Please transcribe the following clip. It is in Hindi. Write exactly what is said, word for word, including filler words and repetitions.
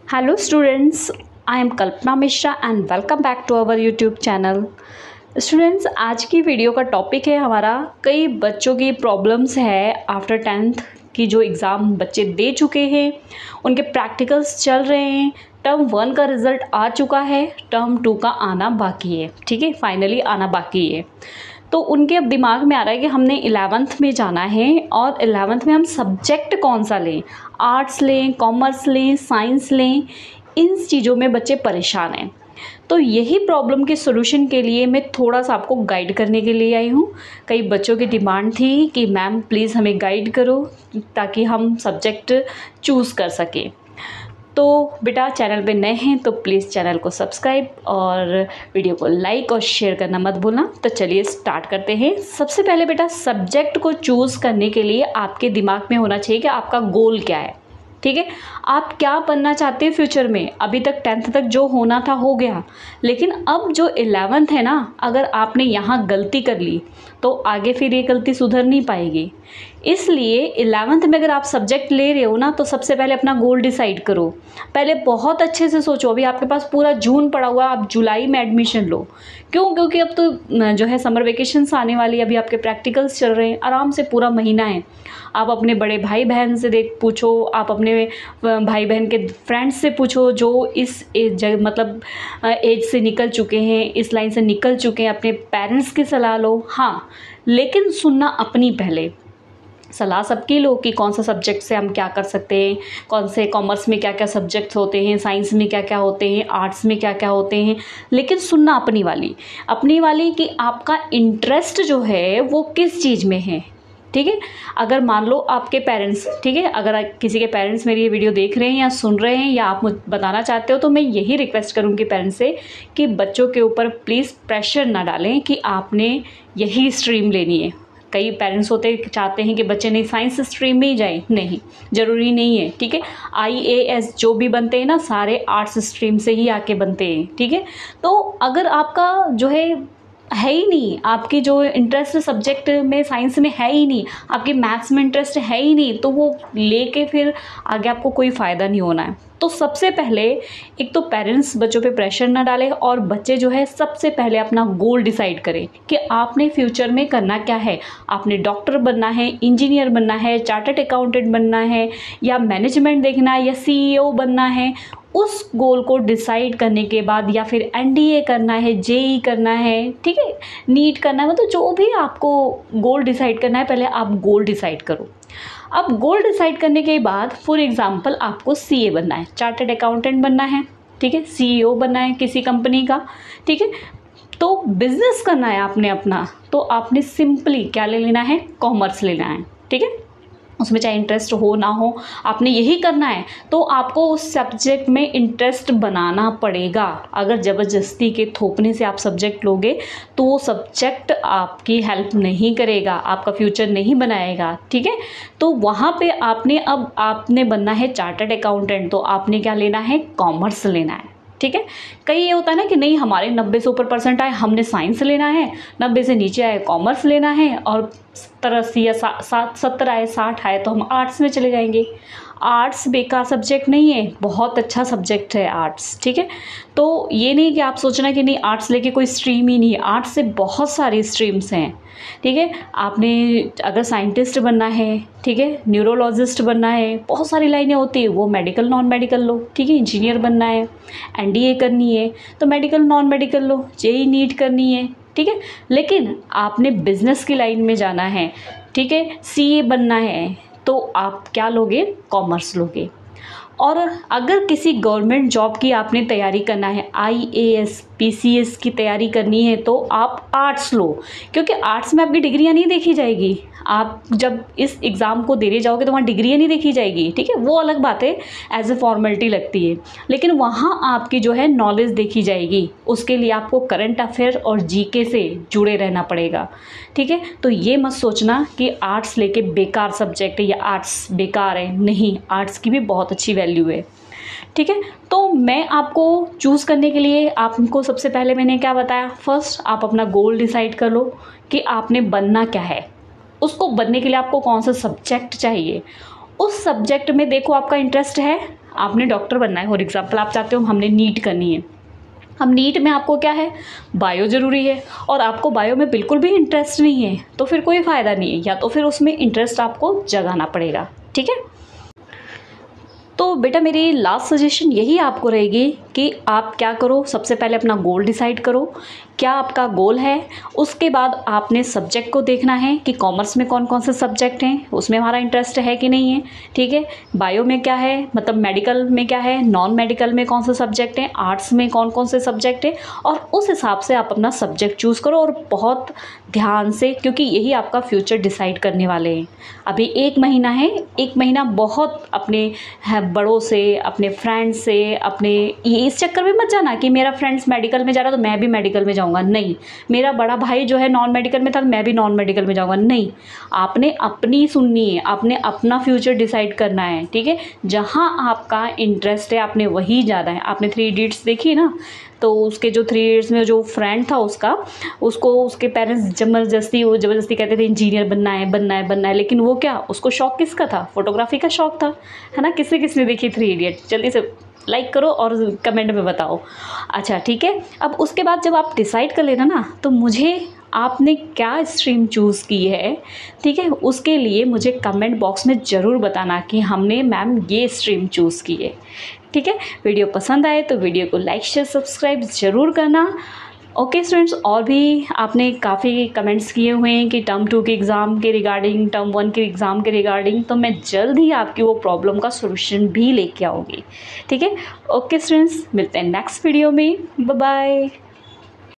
Hello students, I am Kalpana Mishra and welcome back to our YouTube channel. Students, आज की वीडियो का टॉपिक है हमारा कई बच्चों की प्रॉब्लम्स है आफ्टर टेंथ की जो एग्ज़ाम बच्चे दे चुके हैं, उनके प्रैक्टिकल्स चल रहे हैं, टर्म वन का रिज़ल्ट आ चुका है, टर्म टू का आना बाकी है। ठीक है, फाइनली आना बाकी है। तो उनके अब दिमाग में आ रहा है कि हमने इलेवेंथ में जाना है और इलेवेंथ में हम सब्जेक्ट कौन सा लें, आर्ट्स लें, कॉमर्स लें, साइंस लें। इन चीज़ों में बच्चे परेशान हैं। तो यही प्रॉब्लम के सॉल्यूशन के लिए मैं थोड़ा सा आपको गाइड करने के लिए आई हूँ। कई बच्चों की डिमांड थी कि मैम प्लीज़ हमें गाइड करो ताकि हम सब्जेक्ट चूज़ कर सकें। तो बेटा, चैनल पे नए हैं तो प्लीज़ चैनल को सब्सक्राइब और वीडियो को लाइक और शेयर करना मत भूलना। तो चलिए स्टार्ट करते हैं। सबसे पहले बेटा, सब्जेक्ट को चूज़ करने के लिए आपके दिमाग में होना चाहिए कि आपका गोल क्या है। ठीक है, आप क्या बनना चाहते हैं फ्यूचर में। अभी तक टेंथ तक जो होना था हो गया, लेकिन अब जो इलेवेंथ है ना, अगर आपने यहाँ गलती कर ली तो आगे फिर ये गलती सुधर नहीं पाएगी। इसलिए इलेवेंथ में अगर आप सब्जेक्ट ले रहे हो ना, तो सबसे पहले अपना गोल डिसाइड करो। पहले बहुत अच्छे से सोचो। अभी आपके पास पूरा जून पड़ा हुआ, आप जुलाई में एडमिशन लो। क्यों? क्योंकि अब तो जो है समर वेकेशंस आने वाली, अभी आपके प्रैक्टिकल्स चल रहे हैं, आराम से पूरा महीना है। आप अपने बड़े भाई बहन से देख पूछो, आप अपने भाई बहन के फ्रेंड्स से पूछो जो इस एज मतलब एज से निकल चुके हैं, इस लाइन से निकल चुके हैं। अपने पेरेंट्स की सलाह लो, हाँ, लेकिन सुनना अपनी पहले। सलाह सबकी लो कि कौन सा सब्जेक्ट से हम क्या कर सकते हैं, कौन से कॉमर्स में क्या क्या सब्जेक्ट्स होते हैं, साइंस में क्या क्या होते हैं, आर्ट्स में क्या क्या होते हैं, लेकिन सुनना अपनी वाली अपनी वाली कि आपका इंटरेस्ट जो है वो किस चीज़ में है। ठीक है, अगर मान लो आपके पेरेंट्स, ठीक है, अगर किसी के पेरेंट्स मेरी ये वीडियो देख रहे हैं या सुन रहे हैं या आप मुझे बताना चाहते हो, तो मैं यही रिक्वेस्ट करूँगी पेरेंट्स से कि बच्चों के ऊपर प्लीज़ प्रेशर ना डालें कि आपने यही स्ट्रीम लेनी है। कई पेरेंट्स होते चाहते हैं कि बच्चे नहीं साइंस स्ट्रीम में ही जाए, नहीं, ज़रूरी नहीं है। ठीक है, आई ए एस जो भी बनते हैं ना, सारे आर्ट्स स्ट्रीम से ही आके बनते हैं। ठीक है, तो अगर आपका जो है है ही नहीं, आपकी जो इंटरेस्ट सब्जेक्ट में साइंस में है ही नहीं, आपके मैथ्स में इंटरेस्ट है ही नहीं, तो वो लेके फिर आगे आपको कोई फ़ायदा नहीं होना है। तो सबसे पहले एक तो पेरेंट्स बच्चों पे प्रेशर ना डालें और बच्चे जो है सबसे पहले अपना गोल डिसाइड करें कि आपने फ्यूचर में करना क्या है। आपने डॉक्टर बनना है, इंजीनियर बनना है, चार्टर्ड अकाउंटेंट बनना है, या मैनेजमेंट देखना है, या सी ई ओ बनना है। उस गोल को डिसाइड करने के बाद या फिर एन डी ए करना है, जे ई ई करना है, ठीक है, नीट करना है, मतलब जो भी आपको गोल डिसाइड करना है, पहले आप गोल डिसाइड करो। अब गोल डिसाइड करने के बाद फॉर एग्जांपल आपको सी ए बनना है, चार्टर्ड अकाउंटेंट बनना है, ठीक है, सी ई ओ बनना है किसी कंपनी का, ठीक है, तो बिजनेस करना है आपने अपना, तो आपने सिंपली क्या ले लेना है, कॉमर्स लेना है। ठीक है, उसमें चाहे इंटरेस्ट हो ना हो, आपने यही करना है, तो आपको उस सब्जेक्ट में इंटरेस्ट बनाना पड़ेगा। अगर ज़बरदस्ती के थोपने से आप सब्जेक्ट लोगे तो वो सब्जेक्ट आपकी हेल्प नहीं करेगा, आपका फ्यूचर नहीं बनाएगा। ठीक है, तो वहाँ पे आपने अब आपने बनना है चार्टर्ड अकाउंटेंट, तो आपने क्या लेना है, कॉमर्स लेना है। ठीक है, कई ये होता है ना कि नहीं हमारे नब्बे से ऊपर परसेंट आए, हमने साइंस लेना है, नब्बे से नीचे आए कॉमर्स लेना है, और सत्तर अस्सी या सात सत्तर आए साठ आए तो हम आर्ट्स में चले जाएंगे। आर्ट्स बेकार सब्जेक्ट नहीं है, बहुत अच्छा सब्जेक्ट है आर्ट्स। ठीक है, तो ये नहीं कि आप सोचना कि नहीं आर्ट्स लेके कोई स्ट्रीम ही नहीं है, आर्ट्स से बहुत सारी स्ट्रीम्स हैं। ठीक है, आपने अगर साइंटिस्ट बनना है, ठीक है, न्यूरोलॉजिस्ट बनना है, बहुत सारी लाइनें होती है, वो मेडिकल नॉन मेडिकल लो। ठीक है, इंजीनियर बनना है, एन डी ए करनी है तो मेडिकल नॉन मेडिकल लो, जे ई ई नीट करनी है। ठीक है, लेकिन आपने बिजनेस की लाइन में जाना है, ठीक है, सी ए बनना है, तो आप क्या लोगे, कॉमर्स लोगे। और अगर किसी गवर्नमेंट जॉब की आपने तैयारी करना है, I A S P C S की तैयारी करनी है, तो आप आर्ट्स लो, क्योंकि आर्ट्स में आपकी डिग्रियां नहीं देखी जाएगी। आप जब इस एग्ज़ाम को देने जाओगे तो वहाँ डिग्रियां नहीं देखी जाएगी। ठीक है, वो अलग बात है, एज ए फॉर्मेलिटी लगती है, लेकिन वहाँ आपकी जो है नॉलेज देखी जाएगी। उसके लिए आपको करंट अफेयर और जी के से जुड़े रहना पड़ेगा। ठीक है, तो ये मत सोचना कि आर्ट्स लेके बेकार सब्जेक्ट है या आर्ट्स बेकार है, नहीं, आर्ट्स की भी बहुत अच्छी वैल्यू है। ठीक है, तो मैं आपको चूज़ करने के लिए आपको सबसे पहले मैंने क्या बताया, फर्स्ट आप अपना गोल डिसाइड कर लो कि आपने बनना क्या है। उसको बनने के लिए आपको कौन सा सब्जेक्ट चाहिए, उस सब्जेक्ट में देखो आपका इंटरेस्ट है, आपने डॉक्टर बनना है, फॉर एग्जाम्पल आप चाहते हो हमने नीट करनी है, अब नीट में आपको क्या है, बायो ज़रूरी है, और आपको बायो में बिल्कुल भी इंटरेस्ट नहीं है तो फिर कोई फ़ायदा नहीं है, या तो फिर उसमें इंटरेस्ट आपको जगाना पड़ेगा। ठीक है, तो बेटा मेरी लास्ट सजेशन यही आपको रहेगी कि आप क्या करो, सबसे पहले अपना गोल डिसाइड करो, क्या आपका गोल है। उसके बाद आपने सब्जेक्ट को देखना है कि कॉमर्स में कौन कौन से सब्जेक्ट हैं, उसमें हमारा इंटरेस्ट है कि नहीं है। ठीक है, बायो में क्या है, मतलब मेडिकल में क्या है, नॉन मेडिकल में कौन से सब्जेक्ट हैं, आर्ट्स में कौन कौन से सब्जेक्ट हैं, और उस हिसाब से आप अपना सब्जेक्ट चूज़ करो, और बहुत ध्यान से, क्योंकि यही आपका फ्यूचर डिसाइड करने वाले हैं। अभी एक महीना है, एक महीना बहुत अपने बड़ों से, अपने फ्रेंड्स से, अपने ये इस चक्कर में मत जाना कि मेरा फ्रेंड्स मेडिकल में जा रहा तो मैं भी मेडिकल में जाऊंगा, नहीं। मेरा बड़ा भाई जो है नॉन मेडिकल में था मैं भी नॉन मेडिकल में जाऊंगा, नहीं। आपने अपनी सुननी है, आपने अपना फ्यूचर डिसाइड करना है। ठीक है, जहाँ आपका इंटरेस्ट है आपने वही जाना है। आपने थ्री इडियट्स देखी ना, तो उसके जो थ्री इडियट्स में जो फ्रेंड था उसका, उसको उसके पेरेंट्स जबरदस्ती वो जबरदस्ती कहते थे इंजीनियर बनना है बनना है बनना है, लेकिन वो क्या, उसको शौक किसका था, फोटोग्राफी का शौक था, है ना। किसने किसने देखी थ्री इडियट, जल्दी से लाइक करो और कमेंट में बताओ। अच्छा ठीक है, अब उसके बाद जब आप डिसाइड कर लेना ना, तो मुझे आपने क्या स्ट्रीम चूज़ की है, ठीक है, उसके लिए मुझे कमेंट बॉक्स में ज़रूर बताना कि हमने मैम ये स्ट्रीम चूज़ की है। ठीक है, वीडियो पसंद आए तो वीडियो को लाइक शेयर सब्सक्राइब ज़रूर करना। ओके स्टूडेंट्स, और भी आपने काफ़ी कमेंट्स किए हुए हैं कि टर्म टू के एग्ज़ाम के रिगार्डिंग, टर्म वन के एग्ज़ाम के रिगार्डिंग, तो मैं जल्द ही आपकी वो प्रॉब्लम का सोल्यूशन भी लेके आऊँगी। ठीक है, ओके स्टूडेंट्स, मिलते हैं नेक्स्ट वीडियो में, बाय बाय।